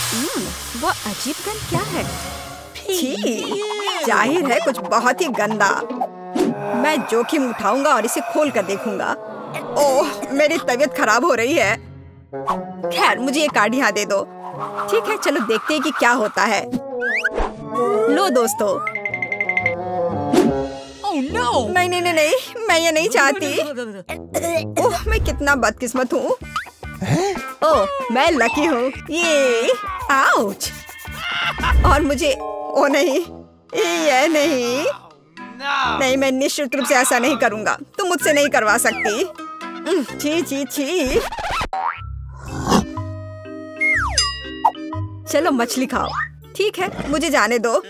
वो अजीब गंध क्या है? छी, जाहिर है कुछ बहुत ही गंदा। मैं जोखिम उठाऊंगा और इसे खोल कर देखूंगा। ओह, मेरी तबीयत खराब हो रही है। खैर, मुझे ये कार्ड यहाँ दे दो। ठीक है, चलो देखते हैं कि क्या होता है। लो दोस्तों। नहीं नहीं नहीं नहीं, मैं ये नहीं चाहती। ओह, मैं कितना बदकिस्मत हूँ। ओह, मैं लकी हूँ। ये आउच। और मुझे ओ नहीं, ये नहीं नहीं, मैं निश्चित रूप से ऐसा नहीं करूँगा। तुम मुझसे नहीं करवा सकती। छी छी छी। चलो मछली खाओ। ठीक है, मुझे जाने दो।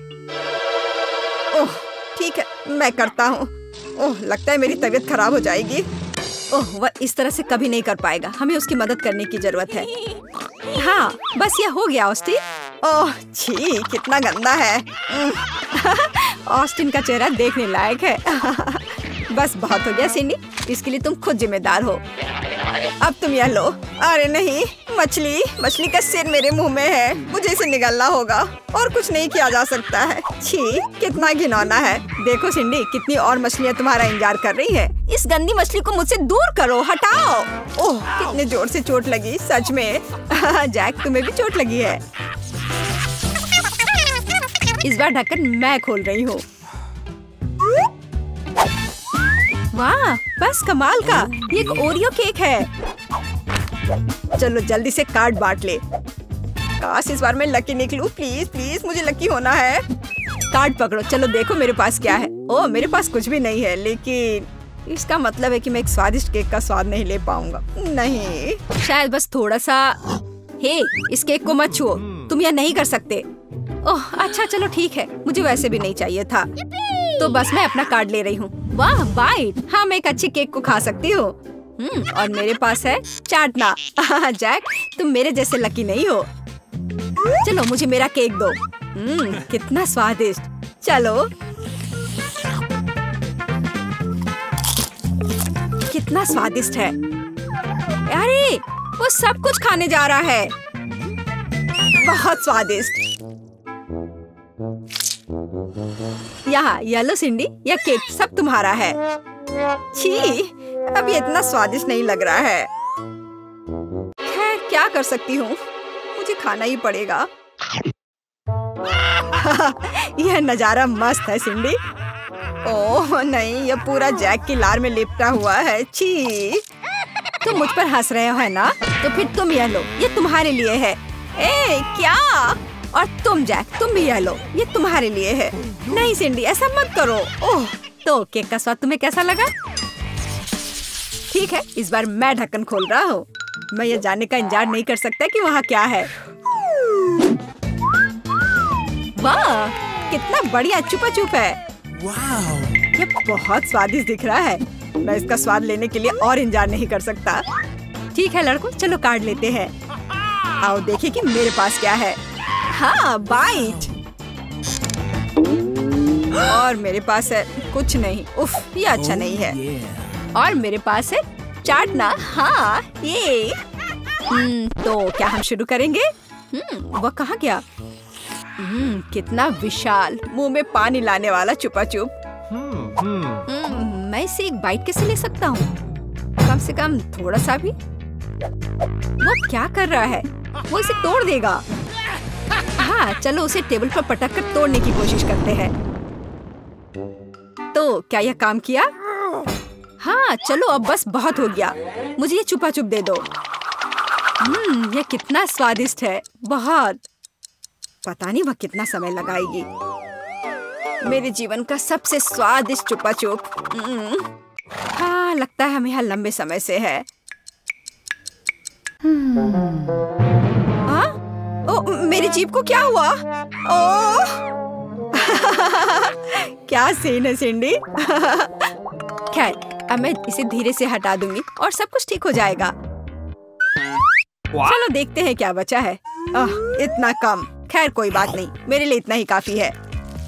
ओह ठीक है, मैं करता हूँ। ओह, लगता है मेरी तबीयत खराब हो जाएगी। ओह, वह इस तरह से कभी नहीं कर पाएगा। हमें उसकी मदद करने की जरूरत है। हाँ, बस ये हो गया ऑस्टिन। ओह छी, कितना गंदा है। ऑस्टिन का चेहरा देखने लायक है। बस बहुत हो गया सिंडी, इसके लिए तुम खुद जिम्मेदार हो। अब तुम यह लो। अरे नहीं, मछली का सिर मेरे मुंह में है। मुझे इसे निगलना होगा और कुछ नहीं किया जा सकता है। छी, कितना घिनौना है। देखो सिंडी, कितनी और मछलियाँ तुम्हारा इंतजार कर रही है। इस गंदी मछली को मुझसे दूर करो, हटाओ। ओह, कितने जोर से चोट लगी, सच में। जैक, तुम्हें भी चोट लगी है। इस बार ढक्कन मैं खोल रही हूँ। वाह, बस कमाल का। ये एक ओरियो केक है। चलो जल्दी से कार्ड बांट ले। काश इस बार मैं लकी निकलूं। प्लीज प्लीज, मुझे लकी होना है। कार्ड पकड़ो। चलो देखो मेरे पास क्या है। ओह, मेरे पास कुछ भी नहीं है, लेकिन इसका मतलब है कि मैं एक स्वादिष्ट केक का स्वाद नहीं ले पाऊंगा। नहीं, शायद बस थोड़ा सा। हे, इस केक को मत छुओ, तुम यह नहीं कर सकते। ओह अच्छा, चलो ठीक है, मुझे वैसे भी नहीं चाहिए था। तो बस मैं अपना कार्ड ले रही हूँ। वाह, बाइट। हाँ, मैं एक अच्छी केक को खा सकती हूँ। और मेरे पास है चाटना। जैक, तुम मेरे जैसे लकी नहीं हो। चलो मुझे मेरा केक दो। कितना स्वादिष्ट। चलो, कितना स्वादिष्ट है। अरे, वो सब कुछ खाने जा रहा है। बहुत स्वादिष्ट। यहाँ येलो सिंडी, यह केक सब तुम्हारा है। छी, अब ये इतना स्वादिष्ट नहीं लग रहा है। खैर, क्या कर सकती हूँ, मुझे खाना ही पड़ेगा। यह नजारा मस्त है सिंडी। ओह नहीं, यह पूरा जैक की लार में लिपटा हुआ है। छी, तुम मुझ पर हंस रहे हो है ना? तो फिर तुम यह लो, ये तुम्हारे लिए है। ए, क्या? और तुम जैक, तुम भी यह लो, ये तुम्हारे लिए है। नहीं सिंडी, ऐसा मत करो। ओह, तो केक का स्वाद तुम्हें कैसा लगा? ठीक है, इस बार मैं ढक्कन खोल रहा हूँ। मैं ये जानने का इंतजार नहीं कर सकता कि वहाँ क्या है। वाह, कितना बढ़िया चुपा चुप है। ये बहुत स्वादिष्ट दिख रहा है। मैं इसका स्वाद लेने के लिए और इंतजार नहीं कर सकता। ठीक है लड़कों, चलो कार्ड लेते हैं। आओ देखें कि मेरे पास क्या है। हाँ, बाइट। और मेरे पास है कुछ नहीं। उफ, ये अच्छा नहीं है। और मेरे पास है चाटना। हाँ, ये। तो क्या हम शुरू करेंगे? वो कहाँ गया? कितना विशाल, मुंह में पानी लाने वाला चुपा चुप। मैं इसे एक बाइट कैसे ले सकता हूँ? कम से कम थोड़ा सा भी। वो क्या कर रहा है? वो इसे तोड़ देगा। हाँ, चलो उसे टेबल पर पटक कर तोड़ने की कोशिश करते हैं। तो क्या यह काम किया? हाँ, चलो अब बस बहुत हो गया। मुझे ये चुपा चुप दे दो। यह कितना स्वादिष्ट है, बहुत। पता नहीं वह कितना समय लगाएगी। मेरे जीवन का सबसे स्वादिष्ट चुपा चुप। हाँ, लगता है हमें यहाँ लंबे समय से है। हाँ? ओ, मेरी जीभ को क्या हुआ? ओह! क्या सीन है सिंडी। खैर, अब मैं इसे धीरे से हटा दूंगी और सब कुछ ठीक हो जाएगा। चलो देखते हैं क्या बचा है। इतना कम। खैर कोई बात नहीं, मेरे लिए इतना ही काफी है।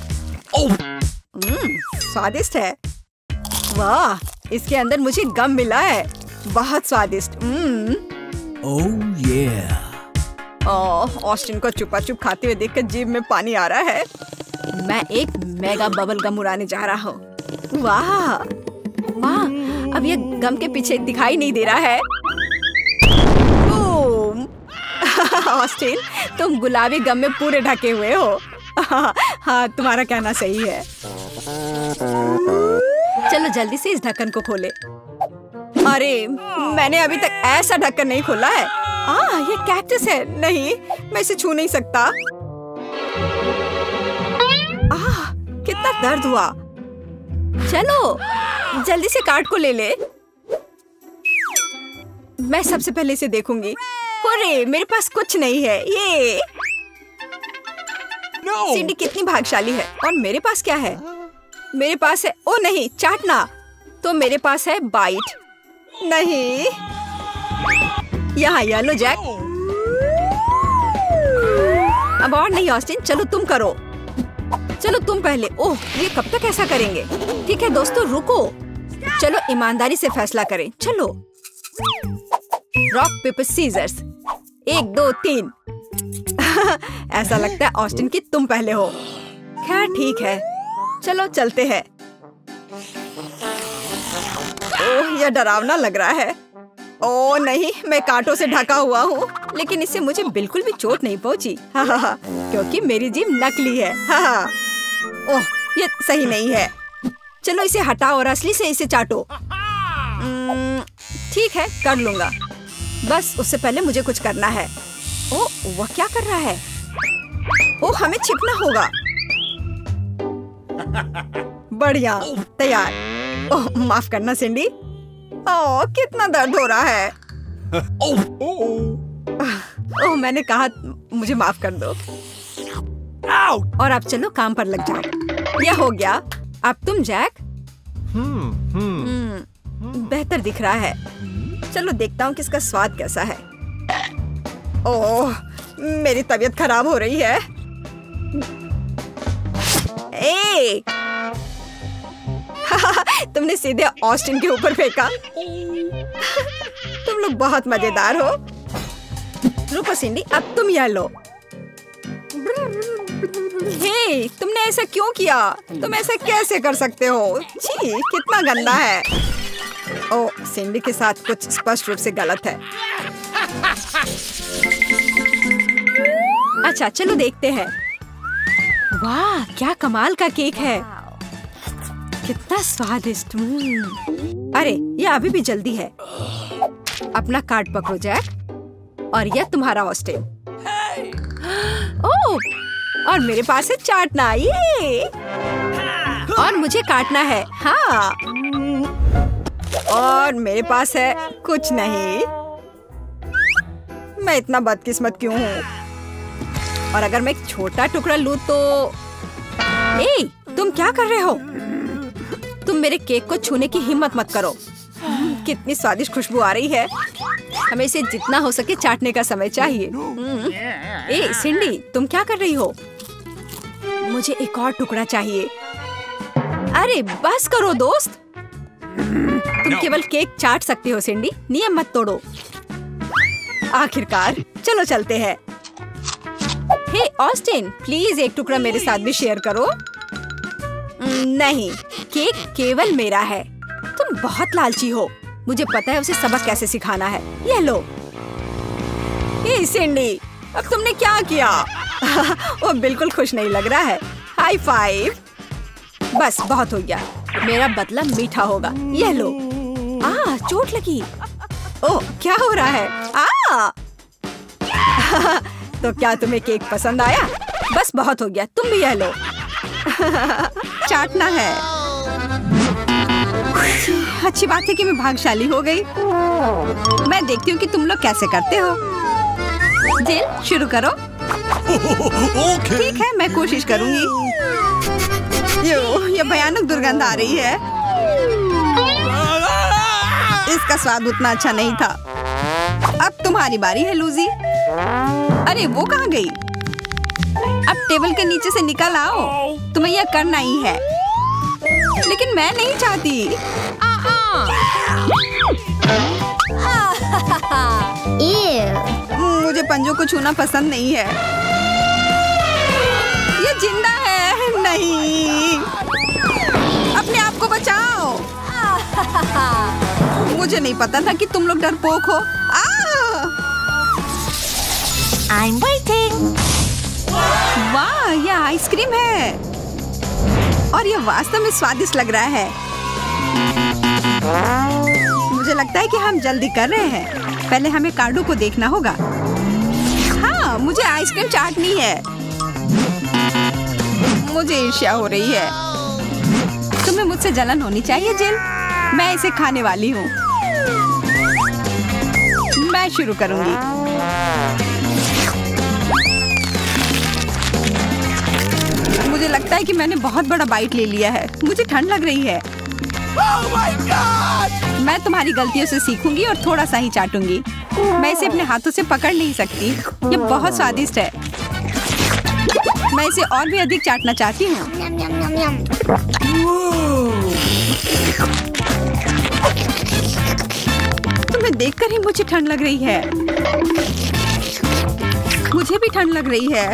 स्वादिष्ट है। वाह, इसके अंदर मुझे गम मिला है। बहुत स्वादिष्ट। ऑस्टिन को छुपा छुप खाते हुए देखकर जीभ में पानी आ रहा है। मैं एक मेगा बबल गम उड़ाने जा रहा हूँ। वाह वाह, अब ये गम के पीछे दिखाई नहीं दे रहा है। ऑस्टिन, तुम गुलाबी गम में पूरे ढके हुए हो। हाँ, तुम्हारा कहना सही है। चलो जल्दी से इस ढक्कन को खोले। अरे, मैंने अभी तक ऐसा ढक्कन नहीं खोला है। ये कैक्टस है। नहीं, मैं इसे छू नहीं सकता। कितना दर्द हुआ। चलो जल्दी से कार्ड को ले ले। मैं सबसे पहले इसे देखूंगी। अरे, मेरे पास कुछ नहीं है। ये सिंडी कितनी भाग्यशाली है। और मेरे पास क्या है? मेरे पास है, ओ नहीं, चाटना। तो मेरे पास है बाइट। नहीं, यहाँ येलो जैक। अब और नहीं ऑस्टिन, चलो तुम करो। चलो तुम पहले। ओह, ये कब तक ऐसा करेंगे? ठीक है दोस्तों, रुको। चलो ईमानदारी से फैसला करें। चलो, रॉक पेपर सीजर्स। 1 2 3। ऐसा लगता है ऑस्टिन कि तुम पहले हो। खैर ठीक है, चलो चलते हैं। ओह, यह डरावना लग रहा है। ओह नहीं, मैं कांटों से ढका हुआ हूँ, लेकिन इससे मुझे बिल्कुल भी चोट नहीं पहुँची। क्योंकि मेरी जीभ नकली है। ओह, ये सही नहीं है। चलो इसे हटाओ और असली से इसे चाटो। ठीक है, कर लूंगा। बस उससे पहले मुझे कुछ करना है। ओह, वह क्या कर रहा है? ओह, हमें छिपना होगा। बढ़िया, तैयार। ओह, माफ करना सिंडी। ओह, कितना दर्द हो रहा है। ओह, मैंने कहा मुझे माफ कर दो। और अब चलो काम पर लग जाओ। यह हो गया। अब तुम जैक। बेहतर दिख रहा है। चलो देखता हूँ किसका स्वाद कैसा है। ओह, मेरी तबीयत खराब हो रही है। ए! तुमने सीधे ऑस्टिन के ऊपर फेंका। तुम लोग बहुत मजेदार हो। रुको सिंडी, अब तुम यह लो। हे, तुमने ऐसा क्यों किया? तुम ऐसा कैसे कर सकते हो? छी, कितना गंदा है। ओह, सिंडी के साथ कुछ स्पष्ट रूप से गलत है। अच्छा, चलो देखते हैं। वाह, क्या कमाल का केक है। कितना स्वादिष्ट। अरे, ये अभी भी जल्दी है। अपना कार्ड पकड़ो जैक। और यह तुम्हारा ऑस्टिन। ओह, और मेरे पास है चाटना। ये और मुझे काटना है। हाँ, और मेरे पास है कुछ नहीं। मैं इतना बदकिस्मत क्यों हूँ? और अगर मैं एक छोटा टुकड़ा लूँ तो। ए, तुम क्या कर रहे हो? तुम मेरे केक को छूने की हिम्मत मत करो। कितनी स्वादिष्ट खुशबू आ रही है। हमें इसे जितना हो सके चाटने का समय चाहिए। ए सिंडी, तुम क्या कर रही हो? मुझे एक और टुकड़ा चाहिए। अरे बस करो दोस्त। तुम केवल केक चाट सकते हो सिंडी, नियम मत तोड़ो। आखिरकार, चलो चलते हैं। हे ऑस्टिन, प्लीज एक टुकड़ा मेरे साथ भी शेयर करो। नहीं, केक केवल मेरा है। तुम बहुत लालची हो। मुझे पता है उसे सबक कैसे सिखाना है। ये लो। हे सिंडी, अब तुमने क्या किया? वो बिल्कुल खुश नहीं लग रहा है। High five. बस बहुत हो गया। मेरा बदला मीठा होगा। ये लो। चोट लगी। ओह, क्या हो रहा है? तो क्या तुम्हें केक पसंद आया? बस बहुत हो गया, तुम भी यह लो। चाटना है। अच्छी बात है कि मैं भाग्यशाली हो गई। मैं देखती हूँ कि तुम लोग कैसे करते हो। जिल, शुरू करो। ठीक है, मैं कोशिश करूंगी। ये भयानक दुर्गंध आ रही है। इसका स्वाद उतना अच्छा नहीं था। अब तुम्हारी बारी है लूजी। अरे वो कहाँ गई? अब टेबल के नीचे से निकल आओ। तुम्हें यह करना ही है। लेकिन मैं नहीं चाहती। मुझे पंजों को छूना पसंद नहीं है। ये जिंदा है। नहीं, अपने आप को बचाओ। मुझे नहीं पता था कि तुम लोग डरपोक हो। I'm waiting. वाह, ये आइसक्रीम है और ये वास्तव में स्वादिष्ट लग रहा है। मुझे लगता है कि हम जल्दी कर रहे हैं। पहले हमें कार्डो को देखना होगा। हाँ, मुझे आइसक्रीम चाटनी है। मुझे ईर्ष्या हो रही है। तुम्हें मुझसे जलन होनी चाहिए जिल। मैं इसे खाने वाली हूँ। मैं शुरू करूंगी। मुझे लगता है कि मैंने बहुत बड़ा बाइट ले लिया है। मुझे ठंड लग रही है। Oh my God! मैं तुम्हारी गलतियों से सीखूंगी और थोड़ा सा ही चाटूंगी। मैं इसे अपने हाथों से पकड़ नहीं सकती। ये बहुत स्वादिष्ट है। मैं इसे और भी अधिक चाटना चाहती हूँ। तुम्हें देखकर ही मुझे ठंड लग रही है। मुझे भी ठंड लग रही है।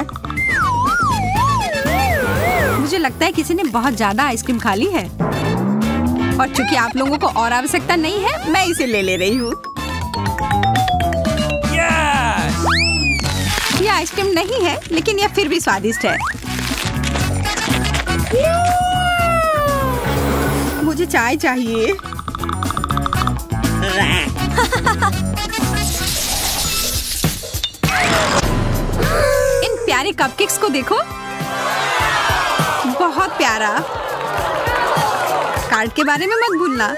मुझे लगता है किसी ने बहुत ज्यादा आइसक्रीम खा ली है और चूंकि आप लोगों को और आवश्यकता नहीं है, मैं इसे ले रही हूँ। ये आइसक्रीम नहीं है, लेकिन यह फिर भी स्वादिष्ट है। मुझे चाय चाहिए। इन प्यारे कपकेक्स को देखो, बहुत प्यारा। कार्ड के बारे में मत भूलना।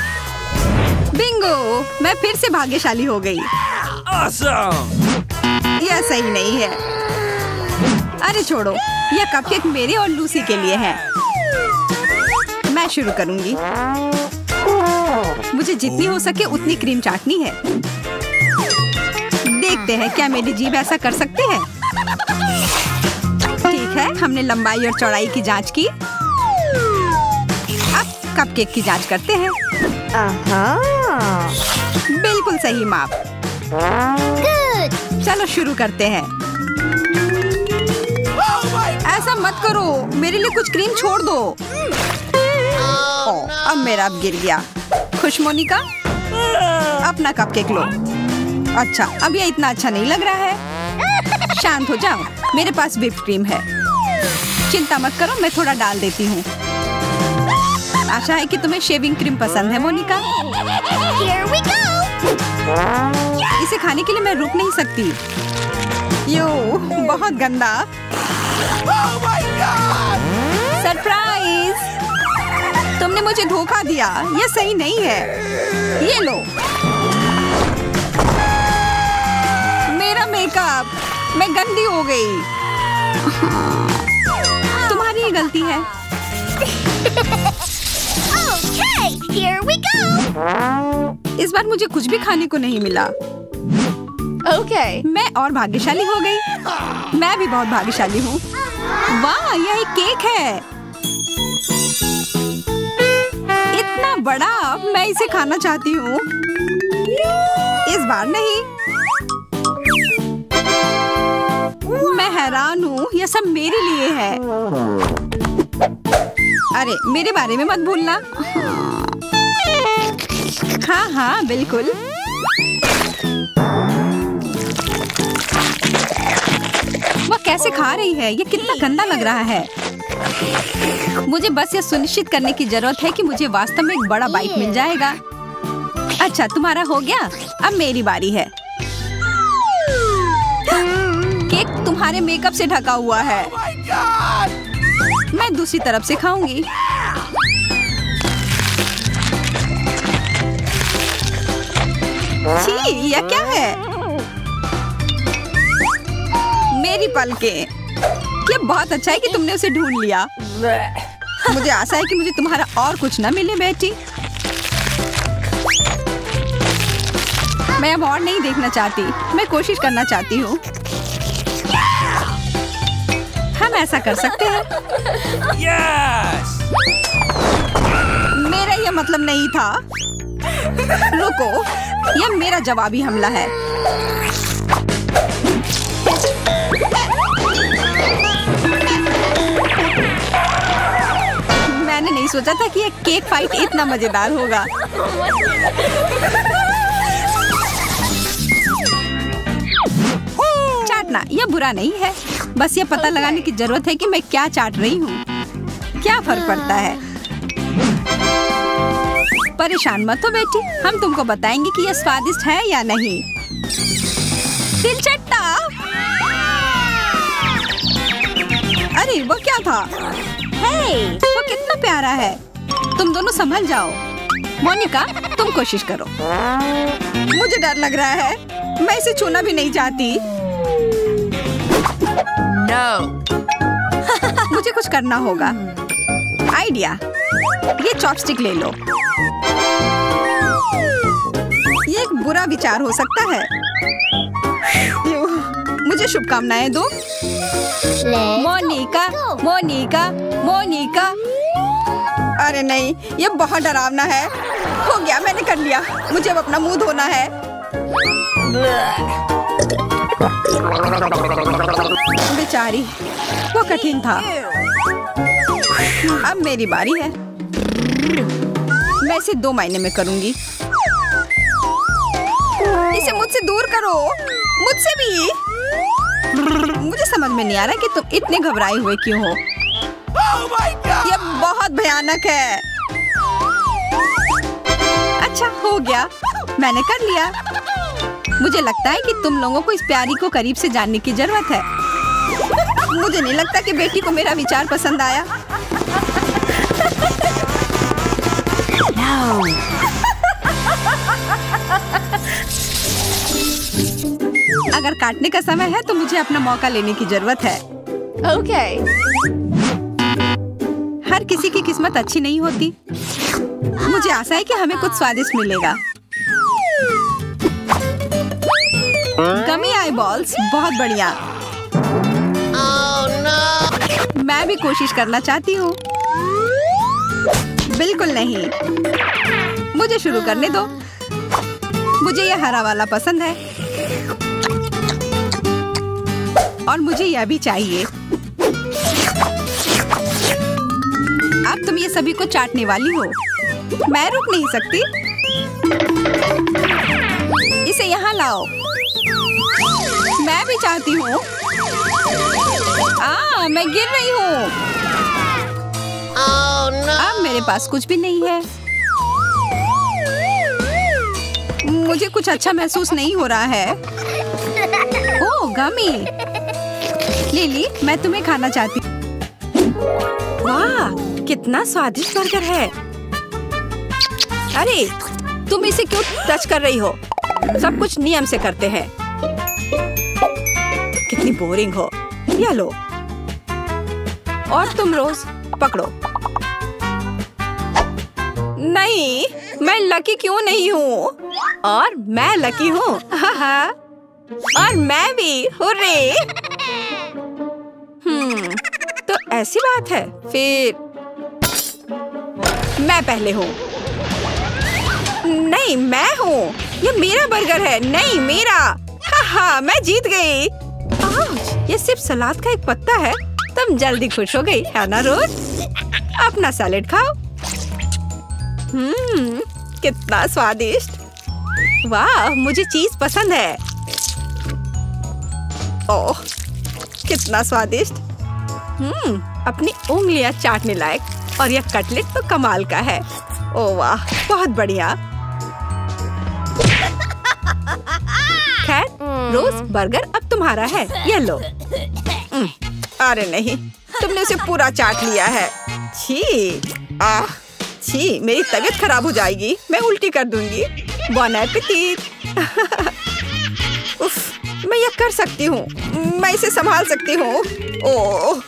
बिंगो, मैं फिर से भाग्यशाली हो गई। Awesome! यह सही नहीं है। अरे छोड़ो, यह कपकेक मेरे और लूसी के लिए है। मैं शुरू करूंगी। मुझे जितनी हो सके उतनी क्रीम चाटनी है। देखते हैं क्या मेरी जीभ ऐसा कर सकती है। ठीक है, हमने लंबाई और चौड़ाई की जांच की। अब कपकेक की जांच करते हैं। बिल्कुल सही माप। चलो शुरू करते हैं। ऐसा मत करो, मेरे लिए कुछ क्रीम छोड़ दो। अब मेरा अब गिर गया। खुश मोनिका, अपना कपकेक लो। अच्छा, अब ये इतना अच्छा नहीं लग रहा है। शांत हो जाओ, मेरे पास व्हिप क्रीम है। चिंता मत करो, मैं थोड़ा डाल देती हूँ। आशा है कि तुम्हें शेविंग क्रीम पसंद है मोनिका। Here we go. इसे खाने के लिए मैं रुक नहीं सकती। यो, बहुत गंदा। Oh my God! सरप्राइज! तुमने मुझे धोखा दिया। ये सही नहीं है। ये लो मेरा मेकअप। मैं गंदी हो गई। तुम्हारी ही गलती है। Okay, here we go. इस बार मुझे कुछ भी खाने को नहीं मिला। Okay. मैं और भाग्यशाली हो गई। मैं भी बहुत भाग्यशाली हूँ। वाह, यह एक केक है। इतना बड़ा, मैं इसे खाना चाहती हूँ। इस बार नहीं। मैं हैरान हूँ, यह सब मेरे लिए है। अरे, मेरे बारे में मत भूलना। हाँ हाँ, बिल्कुल। वह कैसे खा रही है? ये कितना गंदा लग रहा है। मुझे बस ये सुनिश्चित करने की जरूरत है कि मुझे वास्तव में एक बड़ा बाइट मिल जाएगा। अच्छा, तुम्हारा हो गया। अब मेरी बारी है। केक तुम्हारे मेकअप से ढका हुआ है। Oh my God! मैं दूसरी तरफ से खाऊंगी। छी, यह क्या है? मेरी पलकें। ये बहुत अच्छा है कि तुमने उसे ढूंढ लिया। मुझे आशा है कि मुझे तुम्हारा और कुछ न मिले बेटी। मैं अब और नहीं देखना चाहती। मैं कोशिश करना चाहती हूँ। हम ऐसा कर सकते हैं। Yes! मेरा यह मतलब नहीं था। रुको, यह मेरा जवाबी हमला है। मैंने नहीं सोचा था कि यह केक फाइट इतना मजेदार होगा। चाटना यह बुरा नहीं है, बस ये पता लगाने की जरूरत है कि मैं क्या चाट रही हूँ। क्या फर्क पड़ता है? परेशान मत हो बेटी, हम तुमको बताएंगे कि यह स्वादिष्ट है या नहीं। दिलचट्टा! अरे वो क्या था? हे, वो कितना प्यारा है। तुम दोनों संभल जाओ। मोनिका, तुम कोशिश करो। मुझे डर लग रहा है, मैं इसे छूना भी नहीं चाहती। मुझे कुछ करना होगा। आइडिया, ये चॉपस्टिक ले लो। ये एक बुरा विचार हो सकता है। मुझे शुभकामनाएं दो। मोनिका, मोनिका, मोनिका। अरे नहीं, ये बहुत डरावना है। हो गया, मैंने कर लिया। मुझे अब अपना मुंह धोना है। बेचारी, वो कठिन था। अब मेरी बारी है। मैं इसे 2 महीने में करूंगी। इसे मुझसे दूर करो, मुझसे भी। मुझे समझ में नहीं आ रहा कि तुम इतने घबराए हुए क्यों हो। ये बहुत भयानक है। अच्छा, हो गया, मैंने कर लिया। मुझे लगता है कि तुम लोगों को इस प्यारी को करीब से जानने की जरूरत है। मुझे नहीं लगता कि बेटी को मेरा विचार पसंद आया। अगर काटने का समय है तो मुझे अपना मौका लेने की जरूरत है। Okay. हर किसी की किस्मत अच्छी नहीं होती। मुझे आशा है कि हमें कुछ स्वादिष्ट मिलेगा। गमी आई बॉल्स, बहुत बढ़िया। मैं भी कोशिश करना चाहती हूँ। बिल्कुल नहीं, मुझे शुरू करने दो। मुझे यह हरा वाला पसंद है और मुझे यह भी चाहिए। अब तुम ये सभी को चाटने वाली हो। मैं रुक नहीं सकती। इसे यहाँ लाओ। मैं भी चाहती हूँ। मैं गिर रही हूँ। अब मेरे पास कुछ भी नहीं है। मुझे कुछ अच्छा महसूस नहीं हो रहा है। ओह, गमी। लिली, मैं तुम्हें खाना चाहती हूँ। वाह, कितना स्वादिष्ट बर्गर है। अरे, तुम इसे क्यों टच कर रही हो? सब कुछ नियम से करते हैं। कितनी बोरिंग हो। ये लो। और तुम रोज पकड़ो। नहीं, मैं लकी क्यों नहीं हूँ? और मैं लकी हूँ। और मैं भी। हुर्रे। तो ऐसी बात है। फिर मैं पहले हूँ। नहीं, मैं हूँ। ये मेरा बर्गर है। नहीं, मेरा। मैं जीत गई। ये सिर्फ सलाद का एक पत्ता है। तुम जल्दी खुश हो गई है ना रोज? अपना सैलेड खाओ। कितना स्वादिष्ट। वाह, मुझे चीज पसंद है। ओह, कितना स्वादिष्ट। अपनी उंगलियां चाटने लायक। और यह कटलेट तो कमाल का है। ओह वाह, बहुत बढ़िया। खैर, रोज बर्गर अब तुम्हारा है। ये लो। अरे नहीं, तुमने उसे पूरा चाट लिया है। छी, छी, मेरी तबीयत खराब हो जाएगी। मैं उल्टी कर दूंगी। बॉन एपेटीट। उफ, मैं ये कर सकती हूँ। मैं इसे संभाल सकती हूँ। ओह,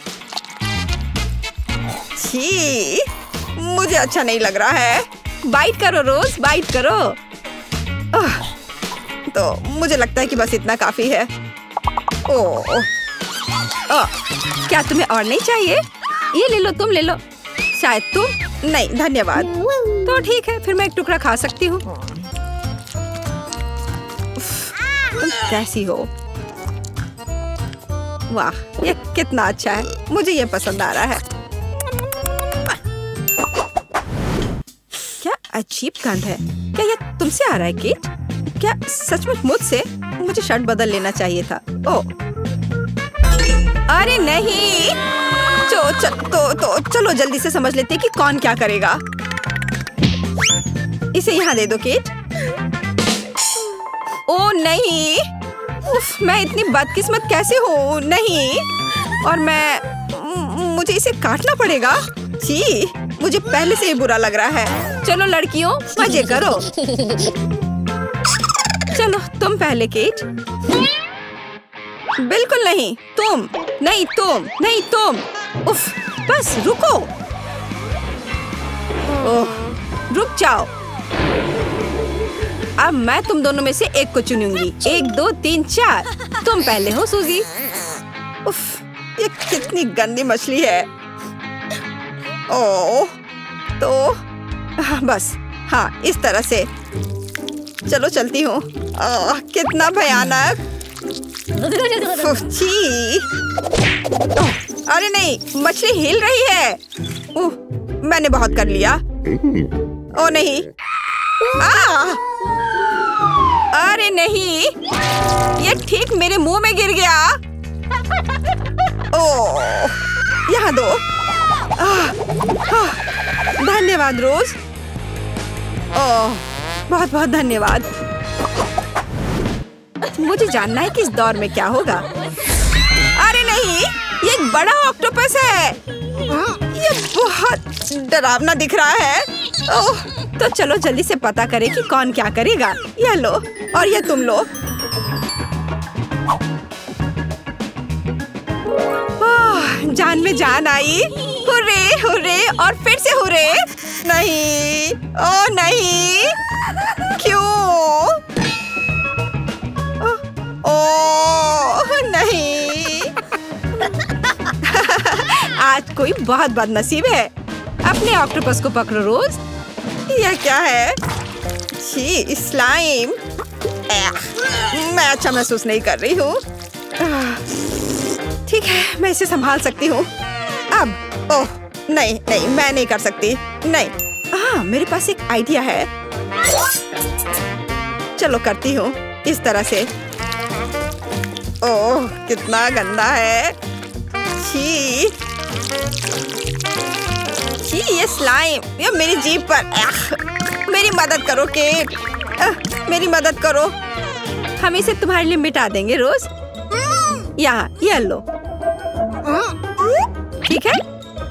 छी, मुझे अच्छा नहीं लग रहा है। बाइट करो रोज, बाइट करो। तो मुझे लगता है कि बस इतना काफी है। ओह, क्या तुम्हें और नहीं चाहिए? ये ले लो, तुम ले लो। शायद तुम नहीं, धन्यवाद। तो ठीक है, फिर मैं एक टुकड़ा खा सकती हूँ। तुम कैसी हो? वाह, ये कितना अच्छा है, मुझे ये पसंद आ रहा है। क्या अजीब गंध है। क्या ये तुमसे आ रहा है किट? क्या सचमुच मुझसे? मुझे शर्ट बदल लेना चाहिए था। ओह, अरे नहीं। चलो जल्दी से समझ लेते हैं कि कौन क्या करेगा। इसे यहाँ दे दो किट। ओ नहीं, उफ, मैं इतनी बदकिस्मत कैसे हूँ? नहीं, और मुझे इसे काटना पड़ेगा। जी, मुझे पहले से ही बुरा लग रहा है। चलो लड़कियों, मजे करो। चलो तुम पहले किट। बिल्कुल नहीं, तुम नहीं, तुम नहीं, तुम। उफ, बस रुको। ओह, रुक जाओ। अब मैं तुम दोनों में से एक को चुनूंगी। 1 2 3 4। तुम पहले हो सूजी। उफ, ये कितनी गंदी मछली है। ओह, तो बस हाँ, इस तरह से। चलो चलती हूँ। कितना भयानक। छी। अरे नहीं, मछली हिल रही है। मैंने बहुत कर लिया। ओ नहीं। अरे नहीं, ये ठीक मेरे मुंह में गिर गया। ओह, यहाँ दो। धन्यवाद रोज। ओह, बहुत बहुत धन्यवाद। मुझे जानना है कि इस दौर में क्या होगा। अरे नहीं, ये एक बड़ा ऑक्टोपस है। ये बहुत डरावना दिख रहा है। ओह, तो चलो जल्दी से पता करें कि कौन क्या करेगा। ये लो और ये तुम लो। जान में जान आई। हुर्रे हुर्रे और फिर से हुर्रे। नहीं, ओ नहीं, क्यों? ओह नहीं। आज कोई बहुत बदनसीब है। अपने ऑक्टोपस को पकड़ो रोज। यह क्या है? छी, स्लाइम। मैं अच्छा महसूस नहीं कर रही हूँ। ठीक है, मैं इसे संभाल सकती हूँ। अब ओह नहीं नहीं, मैं नहीं कर सकती। नहीं, मेरे पास एक आइडिया है। चलो करती हूँ इस तरह से। ओह, कितना गंदा है। छी, ये स्लाइम, ये मेरी जीभ पर। मेरी मदद करो केट, मेरी मदद करो। हम इसे तुम्हारे लिए मिटा देंगे रोज। यहाँ, ये लो। ठीक है।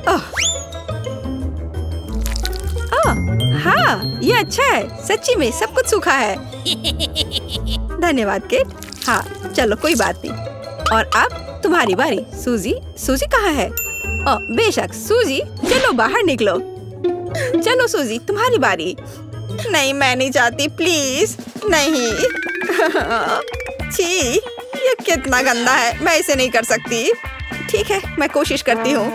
हाँ, ये अच्छा है। सच्ची में सब कुछ सूखा है। धन्यवाद केट। हाँ, चलो कोई बात नहीं। और अब तुम्हारी बारी सूजी। सूजी कहाँ है? बेशक सूजी, चलो बाहर निकलो। चलो सूजी, तुम्हारी बारी। नहीं, मैं नहीं चाहती, प्लीज नहीं। छी, ये कितना गंदा है। मैं इसे नहीं कर सकती। ठीक है, मैं कोशिश करती हूँ।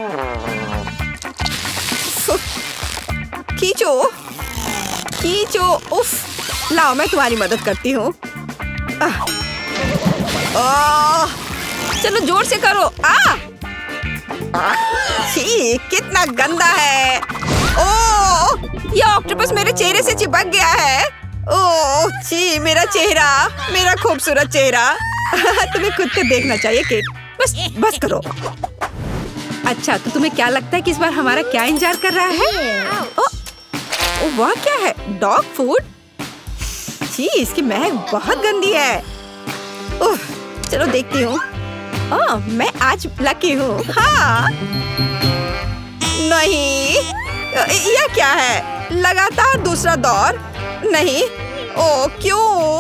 खींचो खींचो। उफ, लाओ मैं तुम्हारी मदद करती हूँ। चलो जोर से करो। छी, कितना गंदा है। ओह, ये ऑक्टोपस मेरे चेहरे से चिपक गया है। ओह छी, मेरा चेहरा, मेरा खूबसूरत चेहरा। तुम्हें खुद को देखना चाहिए केट। बस करो। अच्छा, तो तुम्हें क्या लगता है कि इस बार हमारा क्या इंतजार कर रहा है? ओह, वह क्या है? Dog food? छी, इसकी महक बहुत गंदी है। ओह, चलो देखती हूँ। मैं आज लकी हूँ। हाँ, नहीं, यह क्या है? लगातार दूसरा दौर। नहीं, ओह क्यों?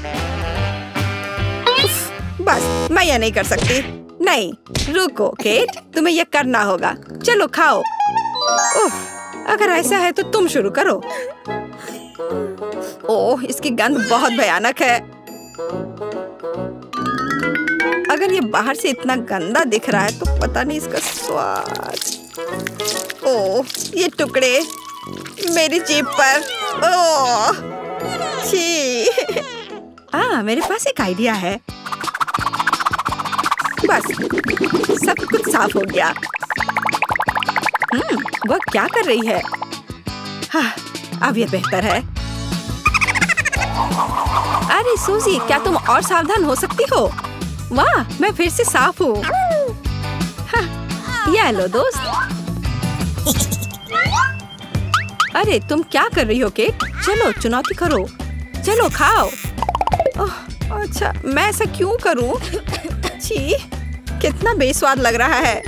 बस, मैं यह नहीं कर सकती। नहीं, रुको केट, तुम्हें यह करना होगा। चलो खाओ। ओह, अगर ऐसा है तो तुम शुरू करो। ओह, इसकी गंध बहुत भयानक है। अगर ये बाहर से इतना गंदा दिख रहा है तो पता नहीं इसका स्वाद। ओह, ये टुकड़े मेरी जीभ पर। ओह, छी। मेरे पास एक आइडिया है। बस सब कुछ साफ हो गया। वह क्या कर रही है? हाँ, अब यह बेहतर है। अरे सूजी, क्या तुम और सावधान हो सकती हो? वाह, मैं फिर से साफ हूँ। ये लो दोस्त। अरे तुम क्या कर रही हो केट? चलो चुनौती करो, चलो खाओ। ओह अच्छा, मैं ऐसा क्यों करूं? छी, कितना बेस्वाद लग रहा है।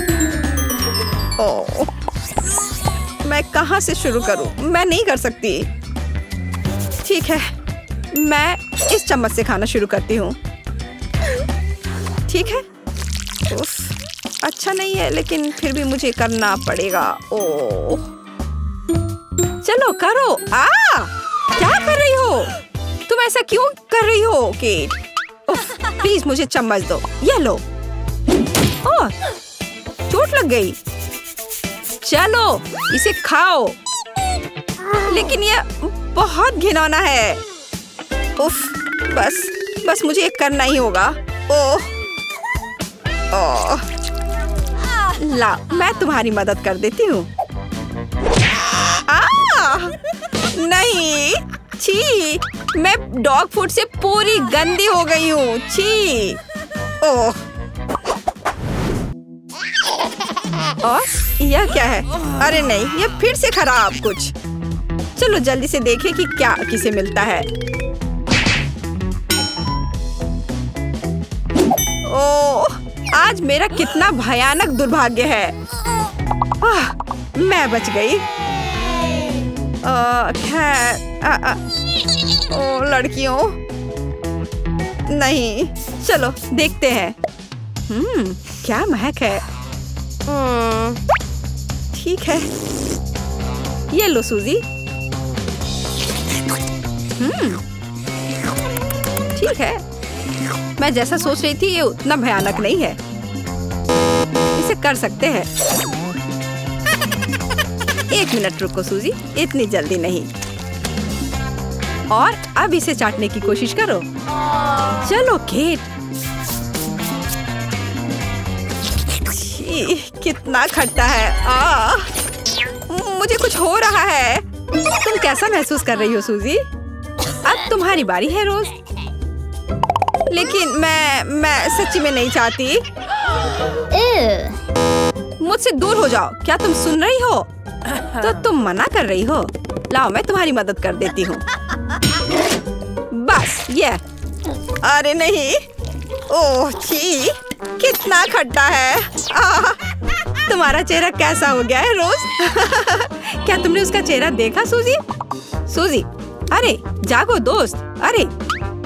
ओह, मैं कहाँ से शुरू करूं? मैं नहीं कर सकती। ठीक है, मैं इस चम्मच से खाना शुरू करती हूँ। ठीक है। उफ, अच्छा नहीं है, लेकिन फिर भी मुझे करना पड़ेगा। ओह, चलो करो। क्या कर रही हो तुम? ऐसा क्यों कर रही हो केट? प्लीज मुझे चम्मच दो। ये लो। ओह, चोट लग गई। चलो इसे खाओ। लेकिन ये बहुत घिनौना है। उफ, बस मुझे ये करना ही होगा। ओह, ला, मैं तुम्हारी मदद कर देती हूँ। नहीं, छी, मैं डॉग फूड से पूरी गंदी हो गई हूँ। छी। ओह, और यह क्या है? अरे नहीं, यह फिर से खराब कुछ। चलो जल्दी से देखें कि क्या किसे मिलता है। ओह, आज मेरा कितना भयानक दुर्भाग्य है। मैं बच गई। खैर, ओ लड़कियों, नहीं, चलो देखते हैं। क्या महक है। ठीक है, ये लो सूजी। ठीक है, मैं जैसा सोच रही थी ये उतना भयानक नहीं है। इसे कर सकते हैं। 1 मिनट रुको सूजी, इतनी जल्दी नहीं। और अब इसे चाटने की कोशिश करो। चलो केट। कितना खट्टा है। मुझे कुछ हो रहा है। तुम कैसा महसूस कर रही हो सूजी? अब तुम्हारी बारी है रोज। लेकिन मैं सच्ची में नहीं चाहती। मुझसे दूर हो जाओ। क्या तुम सुन रही हो? तो तुम मना कर रही हो। लाओ, मैं तुम्हारी मदद कर देती हूँ। बस ये। अरे नहीं। ओह छी, कितना खट्टा है। तुम्हारा चेहरा कैसा हो गया है रोज? क्या तुमने उसका चेहरा देखा सूजी? सूजी, अरे जागो दोस्त। अरे